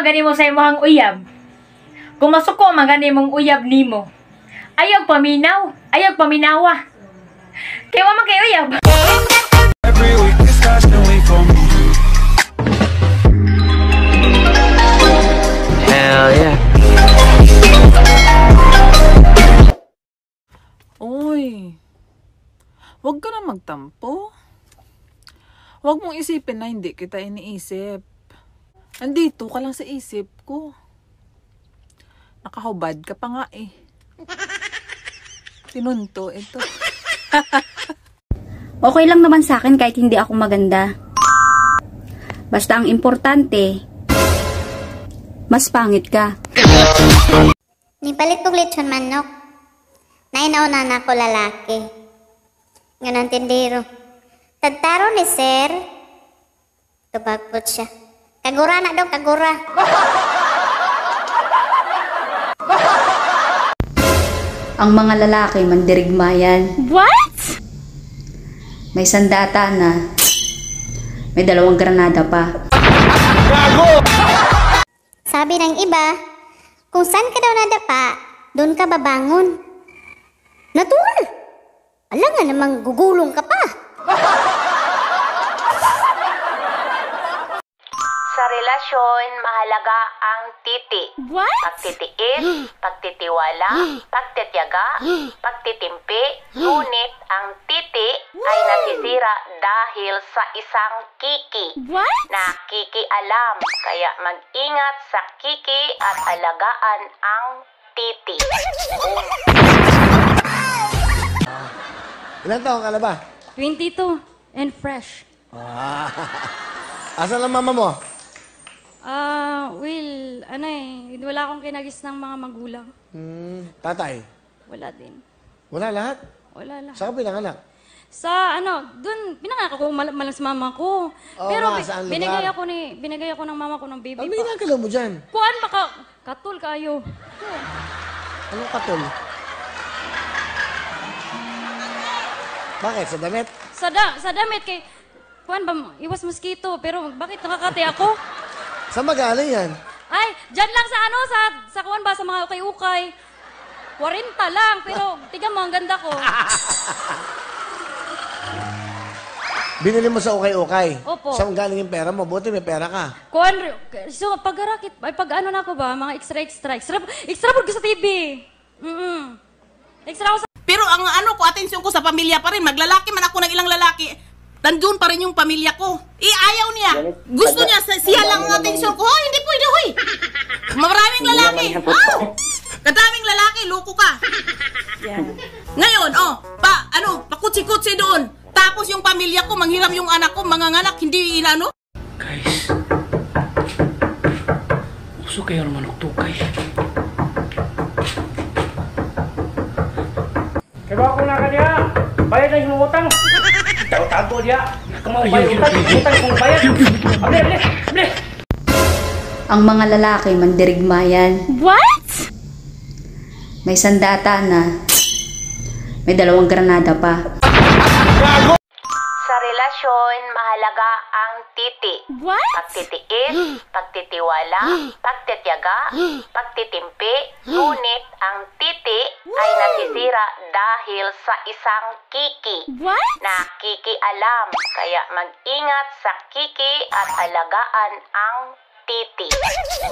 magani mo sa imong uyab. Kung masuko magani mong uyab nimo. Ayaw paminaw, ayaw paminawa. Kaya wa man kay uyab. Every week is fashion week for me. Hell yeah. Uy, wag ka na magtampo. Wag mong isipin na hindi kita iniisip. Nandito ka lang sa isip ko. Nakahubad ka pa nga eh. Tinunto ito. Okay lang naman sa akin kahit hindi ako maganda. Basta ang importante, mas pangit ka. Nipalit kong lechon manok. Nainauna na ako lalaki. Ganun tindero. Tagtaro ni sir. Tubagpot siya. Kagura na daw, kagura. Ang mga lalaki mandirigmayan. What? May sandata na. May 2 granada pa. Sabi ng iba, kung saan ka daw nadapa, doon ka babangon. Natural. Alam nga namang gugulong ka pa. Sa relasyon, mahalaga ang titi. What? Pagtitiis, pagtitiwala, pagtitiyaga, pagtitimpi. Ngunit ang titi ay nasisira dahil sa isang kiki. What? Nakikialam, kaya mag-ingat sa kiki at alagaan ang titi. Ilan taong ka na ba? 22 and fresh. Asan ang mama mo? Will, wala akong kinagis ng mga magulang. Tatay? Wala din. Wala lahat? Wala lang. Saan ka pinanganak? Sa dun, pinangako ko malam sa mama ko. Oo Pero nga, saan lugar? binigay ako ng mama ko ng baby Ano pa. ginagalaw mo dyan? Kuan baka katul kayo. Anong katol? Bakit? Sa damit? Sa damit kay kuan ba iwas mosquito pero bakit nakakati ako? Saan magaling yan? Ay, diyan lang sa kuan ba sa mga ukay-ukay. 40 lang pero tignan mo ang ganda ko. Binili mo sa ukay-ukay? Opo. Saan galing yung pera mo? Buti may pera ka. Kuan, so paggarakit, ay pag ano na ako ba, mga extra po ko sa TV. Extra ako sa... Pero ang ko, atensyon ko sa pamilya pa rin. Maglalaki man ako ng ilang lalaki, nandun pa rin yung pamilya ko. Ayaw niya. Gusto niya, siya lang ang atensyon ko. Hoy, hindi pwede, hoy. Maraming lalaki. Kadaming lalaki, loko ka. Ngayon, pakutsi-kutsi doon. Tapos yung pamilya ko, manghiram yung anak ko, manganganak, hindi inano. Guys, uso kayo naman tukay. Kaya ako na ka diya, bayad na yung utang. Tago diya, kung bayad utang kung bayad. Able. Ang mga lalaki mandirigmayan. What? May sandata na. May 2 granada pa. Sa relasyon, mahalaga ang titi. What? Pagtitiis, pagtitiwala, pagtitiyaga, pagtitimpi. Ngunit ang titi ay nasisira dahil sa isang kiki. What? Nakikialam, kaya mag-ingat sa kiki at alagaan ang titi.